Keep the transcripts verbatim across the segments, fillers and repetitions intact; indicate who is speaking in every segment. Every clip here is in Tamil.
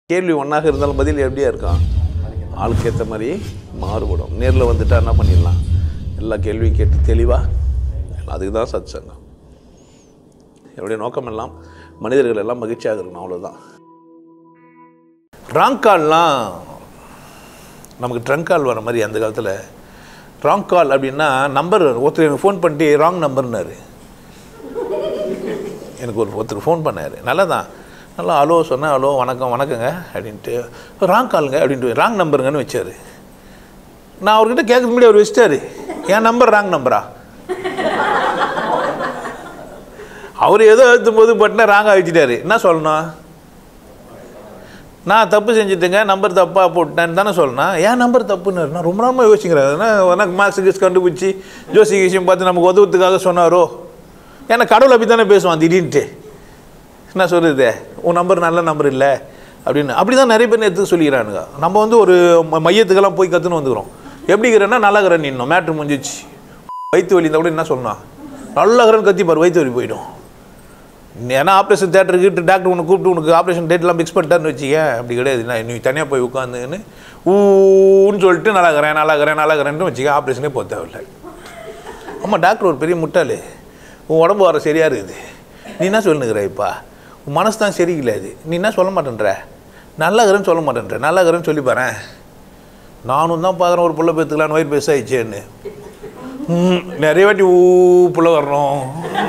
Speaker 1: கேள்வி ஒன்றாக இருந்தாலும் பதில் எப்படியா இருக்கான் ஆளுக்கு ஏற்ற மாதிரி மாறுபடும். நேரில் வந்துட்டா என்ன பண்ணிடலாம், எல்லா கேள்வியும் கேட்டு தெளிவாக. அதுக்கு தான் சத் சங்கம். என்னுடைய நோக்கம் எல்லாம் மனிதர்கள் எல்லாம் மகிழ்ச்சியாக இருக்கணும், அவ்வளோதான். ராங் கால்லாம் நமக்கு ட்ரங்க் கால் வர மாதிரி அந்த காலத்தில். ராங் கால் அப்படின்னா நம்பர் ஒருத்தர் எனக்கு ஃபோன் பண்ணிட்டு ராங் நம்பர்னாரு. எனக்கு ஒரு ஒருத்தர் ஃபோன் பண்ணார், நல்லா தான் நல்லா ஹலோ சொன்னேன், ஹலோ வணக்கம் வணக்கங்க அப்படின்ட்டு, ராங் காலுங்க அப்படின்ட்டு ராங் நம்பருங்கன்னு வச்சார். நான் அவர்கிட்ட கேட்க முன்னாடி அவர் வச்சிட்டாரு, என் நம்பர் ராங் நம்பரா? அவர் ஏதோ எழுத்தும் போது பட்டினா ராங்காக வச்சுட்டாரு. என்ன சொல்லணும், நான் தப்பு செஞ்சுட்டேங்க, நம்பர் தப்பாக போட்டேன்னு தானே சொல்லணும். ஏன் நம்பர் தப்புன்னு நான் ரொம்ப நாள் யோசிக்கிறேன். எனக்கு மாசு கீஸ் கண்டுபிடிச்சி ஜோசி கீசியம் பார்த்து நமக்கு உதவுறதுக்காக சொன்னாரோ. ஏன்னா கடவுள் அப்படி தானே பேசுவான் திடீர்னுட்டு. என்ன சொல்கிறது, உன் நம்பர் நல்ல நம்பர் இல்லை அப்படின்னு அப்படி தான் நிறைய பேர் எடுத்து சொல்லிக்கிறானுங்க. நம்ம வந்து ஒரு மையத்துக்கெல்லாம் போய் கற்றுன்னு வந்துக்கிறோம். எப்படிங்கிறேன்னா நல்லாக்கிறேன் நின்னோம், மேட்ரு முடிஞ்சிச்சு. வயிற்று வலி இருந்தால் கூட என்ன சொல்லணும், நல்லாக்கிறேன்னு கத்திப்பார், வயிற்று வலி போயிடும். ஏன்னா ஆப்ரேஷன் தேட்டருக்கு டாக்டர் உனக்கு கூப்பிட்டு உனக்கு ஆப்ரேஷன் டேட்லாம் ஃபிக்ஸ் பண்ணிட்டான்னு வச்சுக்க. அப்படி கிடையாது, நான் நீ தனியாக போய் உட்காந்துன்னு ஊன்னு சொல்லிட்டு நல்லாக்கிறேன் நல்லாக்கிறேன் நல்லாக்கிறேன்னு வச்சுக்க, ஆப்ரேஷனே போக தேவையில்லை. ஆமாம், டாக்டர் ஒரு பெரிய முட்டாள். உன் உடம்பு வர சரியாக இருக்குது, நீ என்ன சொல்லுங்கிற, இப்போ உன் மனசு தான் சரியில்லை, அது நீ என்ன சொல்ல மாட்டேன்ற, நல்லாக்கிறேன்னு சொல்ல மாட்டேன்ற, நல்லாக்கிறேன்னு சொல்லி பாறேன். நானும் தான் பார்க்குறேன் ஒரு புள்ள பேத்துக்கலான்னு வயிறு பேசாயிச்சேன்னு. நிறைய வாட்டி ஊ புள்ள வரணும்,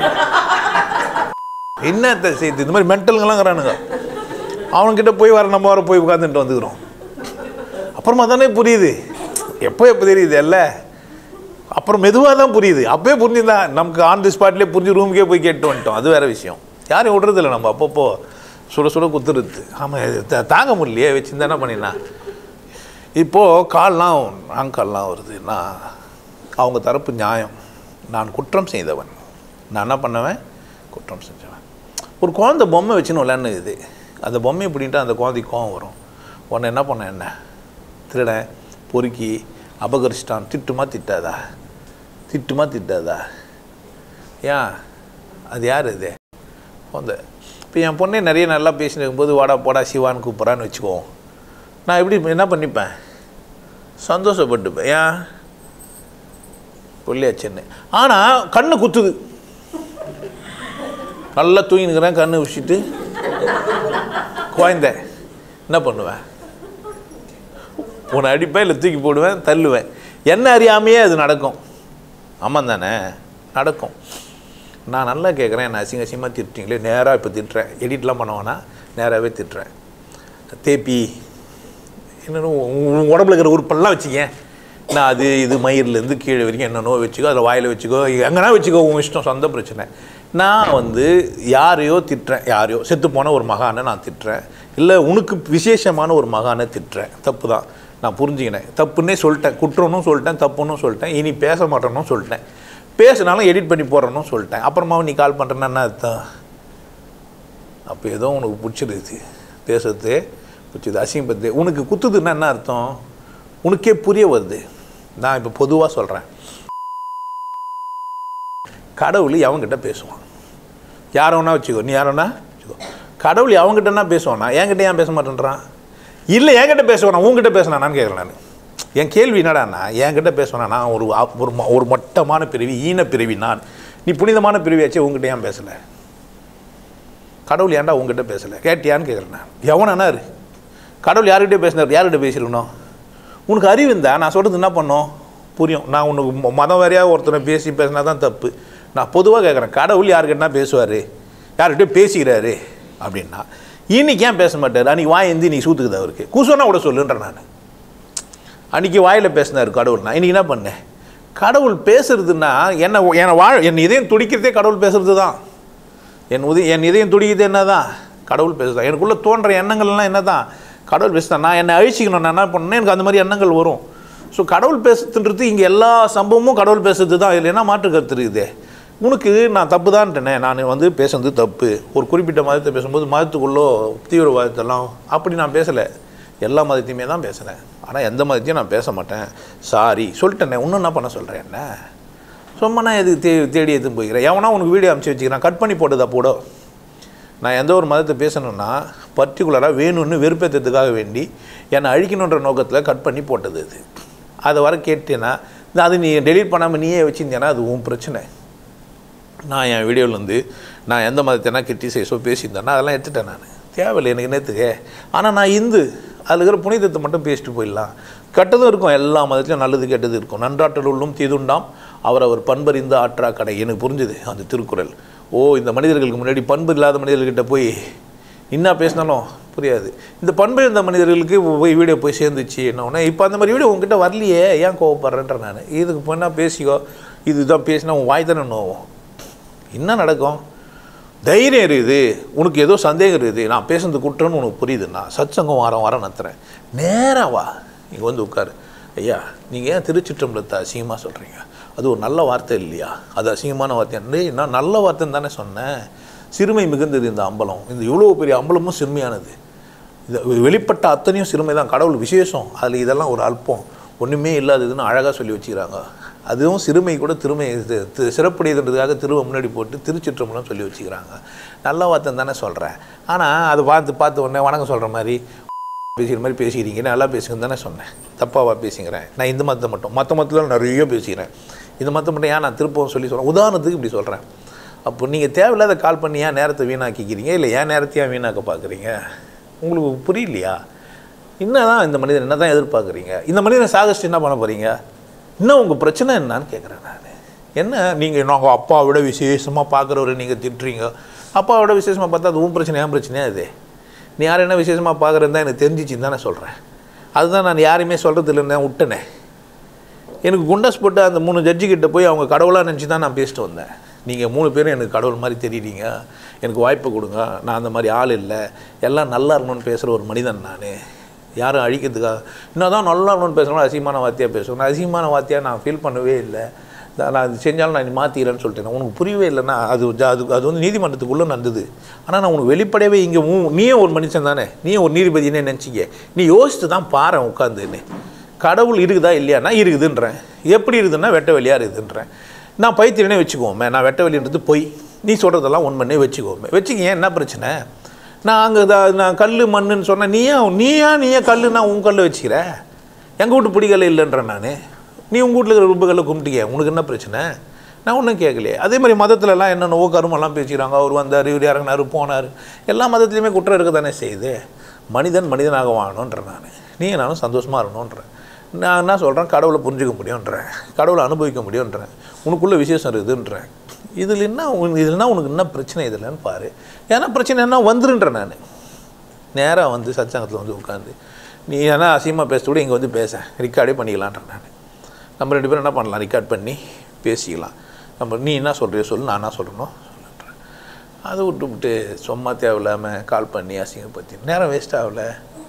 Speaker 1: என்னத்தை செய்யுது, இந்த மாதிரி மென்டலுங்கெல்லாம்ங்கிறானுங்க. அவன்கிட்ட போய் வர நம்ம வர போய் உட்காந்துட்டு வந்துக்கிறோம். அப்புறமா தானே புரியுது, எப்போ எப்போ தெரியுது அல்ல, அப்புறம் மெதுவாக தான் புரியுது. அப்போயே புரிஞ்சுதான் நமக்கு ஆன் தி ஸ்பாட்லேயே புரிஞ்சு ரூமுக்கே போய் கேட்டு வந்துட்டோம். அது வேறு விஷயம். யாரையும் விடுறதில்லை நம்ம, அப்பப்போ சுட சுட குத்துருது. ஆமாம், தாங்க முடியலையே வச்சுருந்தா என்ன பண்ணினா. இப்போது கால்லாம் ராங் கால்லாம் வருதுன்னா அவங்க தரப்பு நியாயம். நான் குற்றம் செய்தவன், நான் என்ன பண்ணுவேன், குற்றம் செஞ்சவன். ஒரு குழந்தை பொம்மை வச்சுன்னு விளையாடுது. அந்த பொம்மை எப்படின்ட்டு அந்த குழந்தைக்கு கோவம் வரும். உன்னை என்ன பண்ண, என்ன திருடன் பொறுக்கி அபகரிச்சிட்டான், திட்டுமா திட்டாதா, திட்டுமா திட்டாதா? ஏன் அது யார் இது குழந்தை? இப்போ என் பொண்ணே நிறைய நல்லா பேசின்னு இருக்கும்போது வாடா போடா சிவான்னு கூப்பிட்றான்னு வச்சுக்குவோம். நான் எப்படி என்ன பண்ணிப்பேன், சந்தோஷப்பட்டுப்பேன். ஏன் சொல்லியாச்சுன்னு. ஆனால் கண்ணு குத்துது, நல்லா தூங்கினுக்கிறேன், கண்ணு வச்சுட்டு குழந்தை என்ன பண்ணுவேன், உன்னை அடிப்பேன், இல்லை தூக்கி போடுவேன், தள்ளுவேன். என்ன அறியாமையே அது நடக்கும். ஆமாம் தானே, நடக்கும். நான் நல்லா கேட்குறேன், என்ன அசிங்க அசிங்கமாக திட்டுறீங்களே, நேராக இப்போ திட்டுறேன், எடிட்லாம் பண்ணுவேன்னா நேராகவே திட்டுறேன். தேப்பி என்னென்னு உடம்புல இருக்கிற உறுப்பெல்லாம் வச்சுக்க, நான் அது இது மயிர்லேருந்து கீழே வரைக்கும் என்னென்னோ வச்சுக்கோ, அதில் வாயில் வச்சுக்கோ, எங்கன்னா வச்சுக்கோ, உன் இஷ்டம், சொந்த பிரச்சனை. நான் வந்து யாரையோ திட்டுறேன், யாரையோ செத்து போன ஒரு மகானை நான் திட்டுறேன், இல்லை உனக்கு விசேஷமான ஒரு மகானை திட்டுறேன். தப்பு தான், நான் புரிஞ்சுக்கினேன், தப்புன்னே சொல்லிட்டேன், குற்றம்னும் சொல்லிட்டேன், தப்புன்னு சொல்லிட்டேன், இனி பேச மாட்டேன்னு சொல்லிட்டேன், பேசினாலும் எடிட் பண்ணி போடுறேன்னு சொல்லிட்டேன். அப்புறமா நீ கால் பண்ணுறேன்னா என்ன அர்த்தம்? அப்போ ஏதோ உனக்கு பிடிச்சிருக்குது, பேசுறது பிடிச்சது, அசிங்கப்படுது, உனக்கு குத்துதுன்னா என்ன அர்த்தம், உனக்கே புரிய வருது. நான் இப்போ பொதுவாக சொல்கிறேன், கடவுள் அவங்ககிட்ட பேசுவான், யாரை வேணா வச்சுக்கோ, நீ யாரோன்னா வச்சுக்கோ, கடவுள் அவங்ககிட்டன்னா பேசுவானா, என்கிட்ட ஏன் பேச மாட்டேன்றான்? இல்லை என்கிட்ட பேசுவானா, உங்ககிட்ட பேசினா நான் கேட்குறேன். நான் என் கேள்வி என்னடாண்ணா, என்கிட்ட பேசுவானா, நான் ஒரு ஒரு ஒரு மட்டமான பிறவி, ஈன பிறவி நான், நீ புனிதமான பிறவியாச்சே, உங்ககிட்ட ஏன் பேசலை? கடவுள் ஏன்டா உங்ககிட்ட பேசலை கேட்டியான்னு கேட்குறேன் நான். எவனா இரு, கடவுள் யார்கிட்டே பேசினார், யார்கிட்ட பேசிருக்கணும்? உனக்கு அறிவு இருந்தா நான் சொல்கிறது என்ன பண்ணோம் புரியும். நான் உனக்கு மதம் வேறையாக ஒருத்தனை பேசி பேசினா தான் தப்பு. நான் பொதுவாக கேட்குறேன், கடவுள் யாருக்கிட்டனா பேசுவார், யார்கிட்ட பேசிக்கிறாரு அப்படின்னா, இன்னைக்கு ஏன் பேச மாட்டார்? அன்றைக்கி வாய் எந்தி நீ சூத்துக்குது அவருக்கு, கூசோன்னா கூட சொல்லுன்றேன் நான். அன்றைக்கி வாயில் பேசினார் கடவுள்னா, இன்றைக்கி என்ன பண்ணேன்? கடவுள் பேசுறதுன்னா என்ன, என்னை வாழ என் இதயம் துடிக்கிறதே கடவுள் பேசுறது தான். என் உதய என் இதயம் துடிக்கிறது என்ன தான், கடவுள் பேசுதான். எனக்குள்ளே தோன்ற எண்ணங்கள்லாம் என்ன தான், கடவுள் பேசுதான். நான் என்னை அழிச்சிக்கணும், நான் என்ன பண்ணேன், எனக்கு அந்த மாதிரி எண்ணங்கள் வரும். ஸோ கடவுள் பேசுறதுன்றது இங்கே எல்லா சம்பவமும் கடவுள் பேசுறது தான். இதில் என்ன மாற்று கருத்து இருக்குது? உனக்கு நான் தப்பு தான்ட்டேனே, நான் வந்து பேசுறது தப்பு. ஒரு குறிப்பிட்ட மதத்தை பேசும்போது மதத்துக்குள்ளோ தீவிரவாதத்தெல்லாம் அப்படி நான் பேசலை, எல்லா மதத்தையுமே தான் பேசுகிறேன். ஆனால் எந்த மதத்தையும் நான் பேச மாட்டேன், சாரி சொல்லிட்டேனே. இன்னும் என்ன பண்ண சொல்கிறேன், என்ன சும்மா நான் எது தே தேடி எதுவும் போய்க்கிறேன். எவனா உனக்கு வீடியோ அனுப்பிச்சி வச்சுக்கிறேன், கட் பண்ணி போட்டதா போட நான் எந்த ஒரு மதத்தை பேசணுன்னா பர்டிகுலராக வேணும்னு வெறுப்பேற்றத்துக்காக வேண்டி என்னை அழிக்கணுன்ற நோக்கத்தில் கட் பண்ணி போட்டது அது. அதை வர கேட்டேன்னா அது நீ டெலீட் பண்ணாமல் நீயே வச்சுருந்தேன்னா அது உன் பிரச்சனை. நான் என் வீடியோவிலேருந்து நான் எந்த மதத்தைனா கிரிட்டிசைஸோ பேசியிருந்தேன்னா அதெல்லாம் எடுத்துட்டேன். நான் தேவையில்லை எனக்கு நேற்றுக்கு. ஆனால் நான் இந்து அதில் இருக்கிற புனிதத்தை மட்டும் பேசிட்டு போயிடலாம். கெட்டதும் இருக்கும், எல்லா மதத்துலையும் நல்லது கெட்டது இருக்கும். நன்றாற்றல் உள்ளும் தீதுண்டாம் அவர் அவர் பண்பறிந்த ஆற்றா கடை. எனக்கு புரிஞ்சுது அந்த திருக்குறள். ஓ, இந்த மனிதர்களுக்கு முன்னாடி பண்பு இல்லாத மனிதர்கிட்ட போய் என்ன பேசினாலும் புரியாது. இந்த பண்பு இருந்த மனிதர்களுக்கு போய் வீடியோ போய் சேர்ந்துச்சு என்ன ஒன்று. இப்போ அந்த மாதிரி வீடியோ உங்ககிட்ட வரலையே, ஏன் கோவப்படுறேன்ற நான். இதுக்கு போனால் பேசிக்கோ, இதுதான் பேசினா உன் வாய் தானே நோவும். என்ன நடக்கும்? தைரியம் இருக்குது, உனக்கு ஏதோ சந்தேகம் இருக்குது, நான் பேசுறது குற்றம்னு உனக்கு புரியுதுண்ணா சத்சங்கம் வாரம் வாரம் நடத்துகிறேன், நேராக வா, நீங்கள் வந்து உட்காரு. ஐயா நீங்கள் ஏன் திருச்சிற்றம்பலத்தை அசிங்கமாக சொல்கிறீங்க? அது ஒரு நல்ல வார்த்தை இல்லையா? அது அசிங்கமான வார்த்தை. நான் நல்ல வார்த்தைன்னு தானே சொன்னேன். சிறுமை மிகுந்தது இந்த அம்பலம். இந்த இவ்வளோ பெரிய அம்பலமும் சிறுமையானது. இது வெளிப்பட்ட அத்தனையும் சிறுமை தான். கடவுள் விசேஷம், அதில் இதெல்லாம் ஒரு அல்பம் ஒன்றுமே இல்லாததுன்னு அழகாக சொல்லி வச்சுக்கிறாங்க. அதுவும் சிறுமை கூட திருமை சிறப்புடையதுன்றதுக்காக திருவை முன்னாடி போட்டு திருச்சிற்றம்பலம் சொல்லி வச்சுக்கிறாங்க. நல்ல வார்த்தை தானே சொல்கிறேன். ஆனால் அதை பார்த்து பார்த்து உடனே வணக்கம் சொல்கிற மாதிரி பேசுகிற மாதிரி பேசிக்கிறீங்க. நல்லா பேசுங்கன்னு தானே சொன்னேன். தப்பாக பேசிக்கிறேன். நான் இந்த மதத்தை மட்டும், மற்ற மதத்தில் நிறைய பேசிக்கிறேன். இந்த மதத்தை மட்டும் ஏன் நான் திருப்பவும் சொல்லி சொல்கிறேன். உதாரணத்துக்கு இப்படி சொல்கிறேன். அப்போ நீங்கள் தேவையில்லாத கால் பண்ணி ஏன் நேரத்தை வீணாக்கிக்கிறீங்க? இல்லை ஏன் நேரத்தையும் வீணாக்க பார்க்குறீங்க? உங்களுக்கு புரியலையா? என்ன தான் இந்த மனிதன் என்ன தான் எதிர்பார்க்குறீங்க? இந்த மனிதனை சாகஸ்ட் என்ன பண்ண போகிறீங்க? இன்னும் உங்கள் பிரச்சனை என்னான்னு கேட்குறேன் நான். என்ன நீங்கள் நாங்கள் அப்பாவை விட விசேஷமாக பார்க்குறவரை நீங்கள் திட்டுறீங்க. அப்பாவை விட விசேஷமாக பார்த்தா அது உன் பிரச்சனை, ஏன் பிரச்சனையா? அது நீ யார் என்ன விசேஷமாக பார்க்குறேன்னு தான் எனக்கு தெரிஞ்சிச்சின்னு தானே சொல்கிறேன். அதுதான் நான் யாரையுமே சொல்கிறது இல்லைன்னு தான் விட்டனே. எனக்கு குண்டஸ் போட்டு அந்த மூணு ஜட்ஜிக்கிட்ட போய் அவங்க கடவுளாக நினச்சி தான் நான் பேசிட்டு வந்தேன். நீங்கள் மூணு பேரும் எனக்கு கடவுள் மாதிரி தெரியுறீங்க, எனக்கு வாய்ப்பு கொடுங்க, நான் அந்த மாதிரி ஆள் இல்லை, எல்லாம் நல்லா இருக்கணும்னு பேசுகிற ஒரு மனிதன் நான். யாரும் அழிக்கிறதுக்காக இன்னும் தான் நல்லா இருக்கணும்னு பேசுகிறோம், அசிங்கமான வார்த்தையாக பேசுவேன். நான் அசிங்கமான வார்த்தையாக நான் ஃபீல் பண்ணவே இல்லை. நான் அது செஞ்சாலும் நான் மாற்றிக்கிறேன்னு சொல்லிட்டேன். உனக்கு புரியவே இல்லைன்னா அது அது அது வந்து நீதிமன்றத்துக்குள்ளே நடந்தது. ஆனால் நான் உனக்கு வெளிப்படையவே இங்கே நீயே ஒரு மனுஷன் தானே, நீயே ஒரு நீதிபதினே நினச்சிக்க. நீ யோசித்து தான் பாரு உட்காந்துன்னு. கடவுள் இருக்குதா இல்லையானா இருக்குதுன்றேன். எப்படி இருக்குதுன்னா வெட்ட வெளியாக இருக்குதுன்றேன். நான் பைத்தியனே வச்சுக்குவோமே, நான் வெட்ட வெளின்றது போய் நீ சொல்கிறதெல்லாம் ஒன்றுமன்னே வச்சுக்குவோமே. வச்சுக்க, ஏன் என்ன பிரச்சனை? நான் அங்கே நான் கல் மண்ணுன்னு சொன்னேன். நீயா நீயா நீயே கல்லுன்னா உன் கல் வச்சுக்கிற. எங்கள் வீட்டு பிடிக்கல இல்லைன்றேன் நான். நீ உங்கள் வீட்டில் இருக்கிற ரொம்ப கல்லை கும்பிட்டிக்க, உனக்கு என்ன பிரச்சனை? நான் ஒன்றும் கேட்கலையே. அதே மாதிரி மதத்துலலாம் என்னென்னவோ கருமெல்லாம் பேசிக்கிறாங்க. அவர் வந்தார், இவர் இறங்கினார், போனார். எல்லா மதத்துலேயுமே குற்றம் இருக்க தானே செய்யுது. மனிதன் மனிதனாக வாழணுன்றேன் நான். நீ நானும் சந்தோஷமாக இருக்கணுன்றேன். நான் என்ன சொல்கிறேன், கடவுளை புரிஞ்சிக்க முடியுன்றேன், கடவுளை அனுபவிக்க முடியுன்றேன், உனக்குள்ளே விசேஷம் இருக்குதுன்றேன். இதில் என்ன இதுலன்னா உனக்கு என்ன பிரச்சனை இதில்லைன்னு பாரு. ஏன்னா பிரச்சனை என்ன வந்துருன்றேன் நான். நேராக வந்து சத்சங்கத்தில் வந்து உட்காந்து நீ ஏன்னா அசிங்கமாக பேச கூட இங்கே வந்து பேச ரெக்கார்டே பண்ணிக்கலான்றேன் நான். நம்ம ரெண்டு பேரும் என்ன பண்ணலாம், ரெக்கார்ட் பண்ணி பேசிக்கலாம். நம்ம நீ என்ன சொல்கிறியோ சொல்லு, நான் என்ன சொல்கிறேனோ சொல்லுன்றேன். அதை விட்டு விட்டு சும்மா தேவையில்லாமல் கால் பண்ணி அசிங்கப்படுத்தி நேரம் வேஸ்ட் ஆகலை.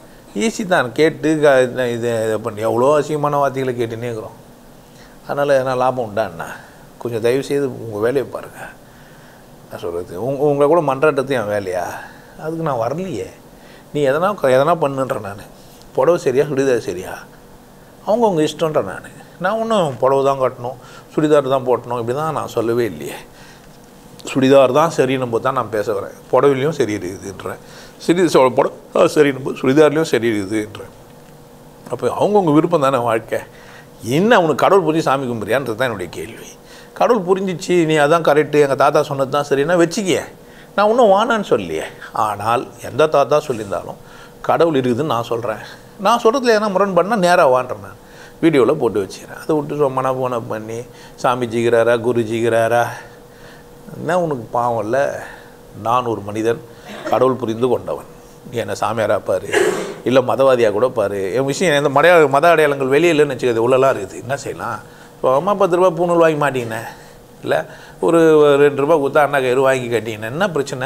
Speaker 1: ஈஸி தான் கேட்டு இது இதை பண்ணி எவ்வளோ அசிங்கமான வார்த்தைகளை கேட்டுன்னே இருக்கிறோம். அதனால் எதனா லாபம் உண்டாண்ணா கொஞ்சம் தயவுசெய்து உங்கள் வேலையை பாருங்கள். நான் சொல்கிறது உங்க உங்களை கூட மன்றாட்டத்தையும் என் வேலையா? அதுக்கு நான் வரலையே. நீ எதனா எதனா பண்ணுன்றேன் நான். புடவை சரியா சுடிதார் சரியா அவங்கவுங்க இஷ்டன்றேன் நான். நான் ஒன்றும் புடவை தான் கட்டணும், சுடிதார் தான் போட்டணும் இப்படி தான் நான் சொல்லவே இல்லையே. சுடிதார் தான் சரின்னும் போது தான் நான் பேச வரேன். புடவையிலையும் சரி இருக்குதுன்றேன், சரி புடவை சரின்னும் போது சுடிதார்லேயும் சரி இருக்குதுன்றேன். அப்போ அவங்கவுங்க விருப்பம் தானே வாழ்க்கை. என்ன அவனுக்கு கடவுள் புரிஞ்சு சாமி கும்பிட்றியான்றது தான் என்னுடைய கேள்வி. கடவுள் புரிஞ்சிச்சு, நீ அதான் கரெக்டு, எங்கள் தாத்தா சொன்னது தான் சரின்னா வச்சுக்கிய, நான் ஒன்றும் வானான்னு சொல்லியே. ஆனால் எந்த தாத்தா சொல்லியிருந்தாலும் கடவுள் இருக்குதுன்னு நான் சொல்கிறேன். நான் சொல்கிறதுல எதனா முரண்பண்ணால் நேராக வான்றேன் நான். வீடியோவில் போட்டு வச்சுக்கிறேன். அதை விட்டு சொம்மனா போன பண்ணி சாமி ஜிக்கிறாரா குரு ஜிக்கிறாரா என்ன உனக்கு பாவம் இல்லை. நான் ஒரு மனிதன், கடவுள் புரிந்து கொண்டவன். நீ என்ன சாமியாராக பாரு, இல்லை மதவாதியாக கூட பாரு. என் விஷயம் இந்த மடைய மத அடையாளங்கள் வெளியே இல்லைன்னு வச்சுக்கிறது உள்ளலாம் இருக்குது. என்ன செய்யலாம்? இப்போ அம்மா பத்து ரூபா பூணூல் வாங்கி மாட்டிக்கினேன், இல்லை ஒரு ரெண்டு ரூபா கொடுத்தா அண்ணா கயிறு வாங்கி கட்டிக்கினேன், என்ன பிரச்சனை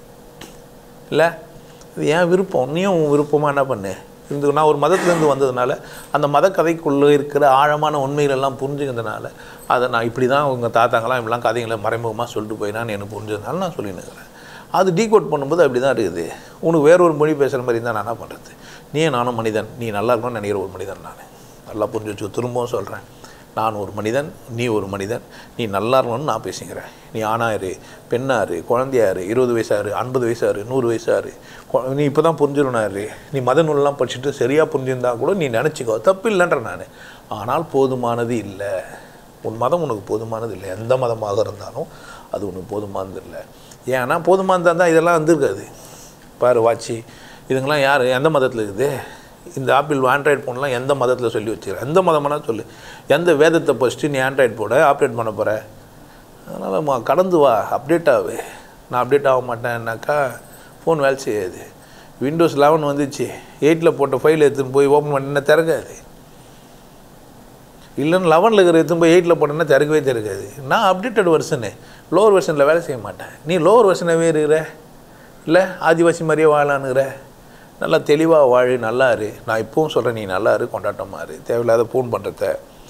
Speaker 1: இல்லை? இது ஏன் விருப்பம், நீயும் விருப்பமாக என்ன பண்ணு இருந்து. நான் ஒரு மதத்துலேருந்து வந்ததுனால அந்த மத கதைக்குள்ளே இருக்கிற ஆழமான உண்மைகளெல்லாம் புரிஞ்சுக்கிறதுனால அதை நான் இப்படி தான் உங்கள் தாத்தாங்களாம் இப்படிலாம் கதைகளை மறைமுகமாக சொல்லிட்டு போயினான்னு எனக்கு புரிஞ்சதுனால நான் சொல்லின்னு இருக்கிறேன். அது டீகோட் பண்ணும்போது அப்படி தான் இருக்குது. உனக்கு வேற ஒரு மொழி பேசுகிற மாதிரி இருந்தால் நான் என்ன பண்ணுறது? நீயே நானும் மனிதன், நீ நல்லா இருக்கணும்னு நினைக்கிற ஒரு மனிதன் நான். நல்லா புரிஞ்சு வச்சு திரும்பவும் சொல்கிறேன், நான் ஒரு மனிதன், நீ ஒரு மனிதன், நீ நல்லா இருக்கணும்னு நான் பேசிக்கிறேன். நீ ஆணாரு, பெண்ணாரு, குழந்தையாரு, இருபது வயசாரு, ஐம்பது வயசாரு, நூறு வயசாரு, நீ இப்போ தான் புரிஞ்சிடணாரு, நீ மத நூலெலாம் படிச்சுட்டு சரியாக புரிஞ்சிருந்தா கூட நீ நினச்சிக்கோ, தப்பு இல்லைன்ற நான். ஆனால் போதுமானது இல்லை. உன் மதம் உனக்கு போதுமானது இல்லை. எந்த மதமாக இருந்தாலும் அது உனக்கு போதுமானது இல்லை. ஏன்னா போதுமானதாக இருந்தால் இதெல்லாம் வந்துருக்காது. பாரு வாட்சி இதுங்கெல்லாம் யார் எந்த மதத்தில் இருக்குது? இந்த ஆப்பிள் ஆண்ட்ராய்டு ஃபோன்லாம் எந்த மதத்தில் சொல்லி வச்சுக்கிறேன்? எந்த மதமானா சொல்லு. எந்த வேதத்தை ஃபஸ்ட்டு நீ ஆண்ட்ராய்டு போட ஆப்ரேட் பண்ண போகிற? அதனால் கடந்து வா, அப்டேட் ஆகு. நான் அப்டேட் ஆக மாட்டேன்னாக்கா ஃபோன் வேலை செய்யாது. விண்டோஸ் லெவன் வந்துச்சு, எயிட்டில் போட்ட ஃபைல் எடுத்துன்னு போய் ஓப்பன் பண்ணினா திறக்காது. இல்லைன்னு லெவனில் இருக்கிற எடுத்துன்னு போய் எயிட்டில் போட்டோன்னா திறக்கவே திறக்காது. நான் அப்டேட்டட் வெர்ஷனு, லோவர் வெர்ஷனில் வேலை செய்ய மாட்டேன். நீ லோவர் வெர்ஷனாகவே இருக்கிற, இல்லை ஆதிவாசி மாதிரியே வாழலான்னுங்கிற. நல்லா தெளிவாக வாழு, நல்லா இரு. நான் இப்போவும் சொல்கிறேன், நீ நல்லா இரு, கொண்டாட்டமாக இரு. தேவையில்லாத ஃபோன் பண்ணுறத,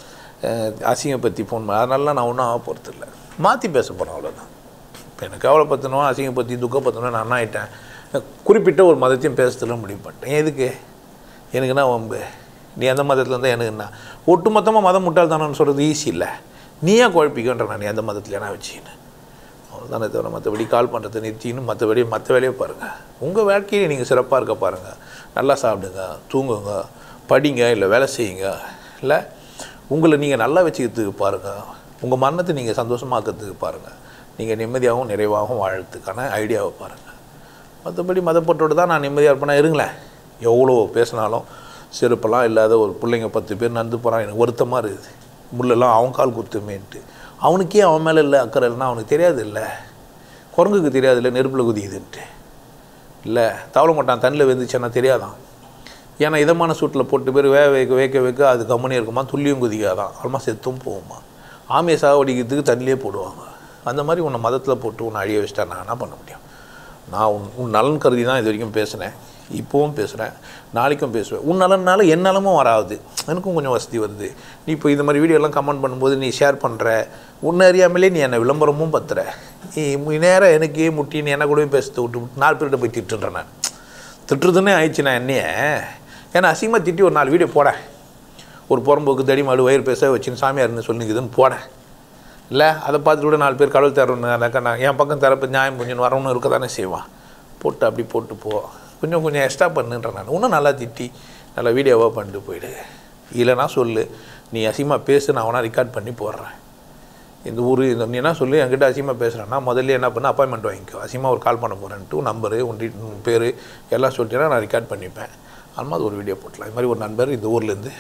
Speaker 1: அசிங்கை பற்றி ஃபோன் பண்ண அதனாலலாம் நான் ஒன்றும் ஆக போகிறது இல்லை. மாற்றி பேச போகிறேன், அவ்வளோதான். இப்போ எனக்கு கவலை பற்றணும், அசிங்கை பற்றி துக்கப்பற்றணும், நான் என்ன ஆகிட்டேன், குறிப்பிட்ட ஒரு மதத்தையும் பேசுறதுலாம் முடிவு பண்ணிட்டேன். எதுக்கு எனக்குன்னா வம்பு? நீ எந்த மதத்தில் இருந்தால் எனக்கு என்ன? ஒட்டு மொத்தமாக மதம் முட்டாள் தானு சொல்கிறது ஈஸி இல்லை. நீயே குழப்பிக்கன்ற நான் எந்த மதத்தில் என்ன வச்சுக்கின்னு அவ்வளோதானே தவிர மற்றபடி கால் பண்ணுறதை நிறுத்தின்னு மற்றபடி மற்ற வேலையை பாருங்கள். உங்கள் வாழ்க்கையை நீங்கள் சிறப்பாக இருக்க பாருங்கள். நல்லா சாப்பிடுங்க, தூங்குங்க, படிங்க, இல்லை வேலை செய்யுங்க, இல்லை உங்களை நீங்கள் நல்லா வச்சுக்கிறதுக்கு பாருங்கள். உங்கள் மரணத்தை நீங்கள் சந்தோஷமாக்கிறதுக்கு பாருங்கள். நீங்கள் நிம்மதியாகவும் நிறைவாகவும் வாழறதுக்கான ஐடியாவை பாருங்கள். மற்றபடி மதப்பட்டோடு தான் நான் நிம்மதியாக இருப்பேனா? இருங்களேன். எவ்வளோ பேசினாலும் செருப்பெல்லாம் இல்லாத ஒரு பிள்ளைங்க பத்து பேர் நடந்து போகிறான், எனக்கு வருத்தமாக இருக்குது. முள்ளெல்லாம் அவன் கால் குத்துமேன்ட்டு. அவனுக்கே அவன் மேலே இல்லை அக்கறை இல்லைன்னா அவனுக்கு தெரியாது இல்லை. குரங்குக்கு தெரியாது இல்லை நெருப்பில் குதிக்குதுன்ட்டு இல்லை. தவளை மாட்டான் தண்ணியில் வெந்துச்சுன்னா தெரியாதான். ஏன்னா இதமான சூட்டில் போட்டு பேர் வே வைக்க வைக்க வைக்க அது கம்மனி இருக்குமா, துள்ளியும் குதிக்காதான், ஆல்மா செத்தும் போகுமா. ஆமையை சாவடிக்கிறதுக்கு தண்ணிலே போடுவாங்க. அந்த மாதிரி உன்னை மதத்தில் போட்டு உன்னை அழிய வச்சிட்டா நான் என்ன பண்ண முடியும்? நான் உன் உன் நலன் கருதி தான் இது வரைக்கும் பேசுனேன், இப்போவும் பேசுகிறேன், நாளைக்கும் பேசுவேன். உன் நலனால என் நலமும் வராது, எனக்கும் கொஞ்சம் வசதி வருது. நீ இப்போ இந்த மாதிரி வீடியோலாம் கமெண்ட் பண்ணும்போது நீ ஷேர் பண்ணுற, உன்னை அறியாமலே நீ என்னை விளம்பரமும் பத்துற. நீ நேராக எனக்கே முட்டி நீ என்ன கூட பேசுறது விட்டு நாலு பேர்கிட்ட போய் திட்டுன்றேன். நான் திட்டுறதுன்னே ஆயிடுச்சு நான் என்னையே. ஏன்னா அசிங்கமாக திட்டி ஒரு நாலு வீடியோ போட, ஒரு புறம்போக்கு தடி மாடு வயிறு பேச வச்சுன்னு சாமியார்னு சொல்லிக்குதுன்னு போட இல்லை. அதை பார்த்துட்டு கூட நாலு பேர் கடவுள் தரணுன்னு அதாக்கா நான் என் பக்கம் தரப்பு நியாயம் கொஞ்சம் வரணும்னு இருக்க தானே செய்வான். போட்டு அப்படி போட்டு போ, கொஞ்சம் கொஞ்சம் எக்ஸ்ட்ரா பண்ணுன்றேன். நான் இன்னும் நல்லா திட்டி நல்லா வீடியோவாக பண்ணிட்டு போயிடு. இல்லைனா சொல்லு, நீ அசிங்கமாக பேசு, நான் வேணா ரெக்கார்ட் பண்ணி போடுறேன். இந்த ஊர் இந்த நீ என்ன சொல்லி என்கிட்ட அசிங்கமாக பேசுகிறேன்னா முதல்ல என்ன பண்ண அப்பாயின்மெண்ட் வாங்கிக்கோ. அசிங்கமாக ஒரு கால் பண்ண போகிறேன்ட்டு நம்பரு உன் டீ பேர் எல்லாம் சொல்லிட்டேன்னா நான் ரெக்கார்ட் பண்ணிப்பேன். அது மாதிரி ஒரு வீடியோ போட்டலாம். இது மாதிரி ஒரு நண்பர் இந்த ஊர்லேருந்து.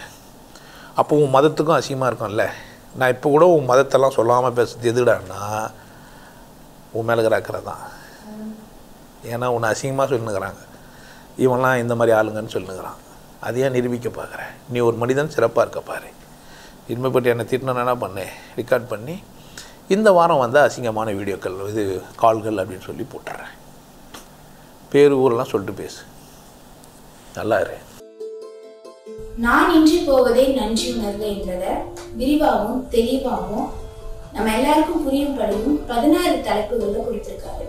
Speaker 1: அப்போ உன் மதத்துக்கும் அசிங்கமாக இருக்கும்ல. நான் இப்போ கூட உன் மதத்தெல்லாம் சொல்லாமல் பேசுறது எதுடான்னா உன் மேலே இருக்கிற தான். ஏன்னா உன்னை அசிங்கமாக சொல்லுங்கிறாங்க, இவன்லாம் இந்த மாதிரி ஆளுங்கன்னு சொல்லுங்கிறான். அதையே நிரூபிக்க பார்க்குறேன். நீ ஒரு மனிதன் சிறப்பாக இருக்க பாரு. இனிமேப்பட்டு என்னை திட்டணும் என்ன பண்ணேன், ரெக்கார்ட் பண்ணி இந்த வாரம் வந்தால் அசிங்கமான வீடியோக்கள் இது கால்கள் அப்படின்னு சொல்லி போட்டுறேன். பேர் ஊரெல்லாம் சொல்லிட்டு பேசு, நல்லா இரு.
Speaker 2: நான் இன்றி போவதே நன்றி உணர்வு என்பதை விரிவாகவும் தெளிவாகவும் நம்ம எல்லாருக்கும் புரியும்படியும் பதினாறு தலைப்புகளில் கொடுத்திருக்காரு.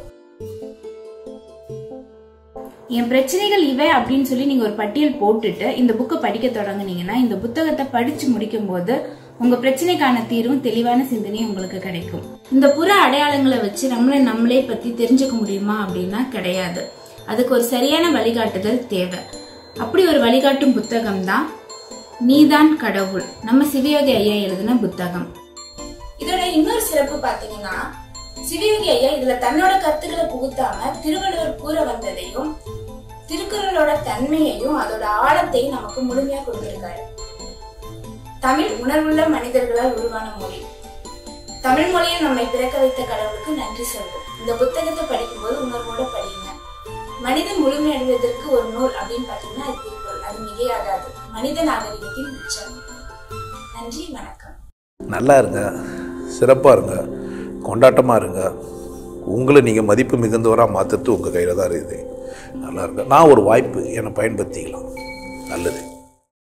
Speaker 2: என் பிரச்சனைகள் இவை அப்படின்னு சொல்லி நீங்க ஒரு பட்டியல் போட்டுட்டு இந்த புக்கை படிக்க தொடங்குனீங்கன்னா இந்த புத்தகத்தை படிச்சு முடிக்கும் போது உங்க பிரச்சனைக்கான தீர்வும் தெளிவான சிந்தனையும் உங்களுக்கு கிடைக்கும். இந்த புற அடையாளங்களை வச்சு நம்மளை நம்மளே பத்தி தெரிஞ்சுக்க முடியுமா அப்படின்னா கிடையாது. அதுக்கு ஒரு சரியான வழிகாட்டுதல் தேவை. அப்படி ஒரு வழிகாட்டும் புத்தகம் தான் நீதான் கடவுள், நம்ம சிவயோகி ஐயா எழுதின புத்தகம். இதோட இன்னொரு சிறப்பு பாத்தீங்கன்னா சிவயோகி ஐயா இதுல தன்னோட கருத்துக்களை புகுத்தாம திருவள்ளுவர் கூற வந்ததையும் திருக்குறளோட தன்மையையும் அதோட ஆழத்தையும் நமக்கு முழுமையா கொடுத்திருக்காரு. தமிழ் உணர்வுள்ள மனிதர்களால் உருவான மொழி. தமிழ் மொழியை நம்மை பிறக்க வைத்த கடவுளுக்கு நன்றி சொல்வோம். இந்த புத்தகத்தை படிக்கும்போது உணர்வோட படிங்க. மனிதன் முழுமை அடைவதற்கு ஒரு நூல் அப்படின்னு பாத்தீங்கன்னா அது திருக்குறள். அது மிகையாகாது. மனித நாகரிகத்தின் உச்சம். நன்றி, வணக்கம்.
Speaker 1: நல்லா இருங்க, சிறப்பாக இருங்க, கொண்டாட்டமாக இருங்க. உங்களை நீங்கள் மதிப்பு மிகுந்தவராக மாற்றுறது உங்கள் கையில் தான் இருக்குது. நல்லா இருங்க. நான் ஒரு வாய்ப்பு என்னை பயன்படுத்திக்கலாம். நல்லது.